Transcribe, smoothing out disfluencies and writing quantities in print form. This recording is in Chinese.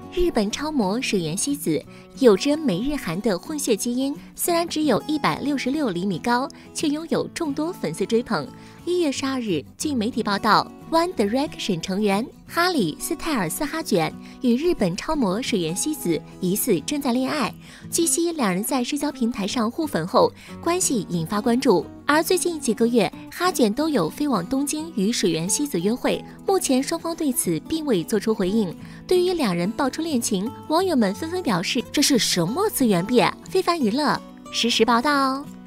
日本超模水原希子有着美日韩的混血基因，虽然只有166厘米高，却拥有众多粉丝追捧。1月12日，据媒体报道，One Direction 成员哈里斯泰尔斯哈卷与日本超模水原希子疑似正在恋爱。据悉，两人在社交平台上互粉后，关系引发关注。而最近几个月，哈卷都有飞往东京与水原希子约会，目前双方对此并未做出回应。对于两人爆出恋情，网友们纷纷表示这是什么资源币？非凡娱乐实时报道。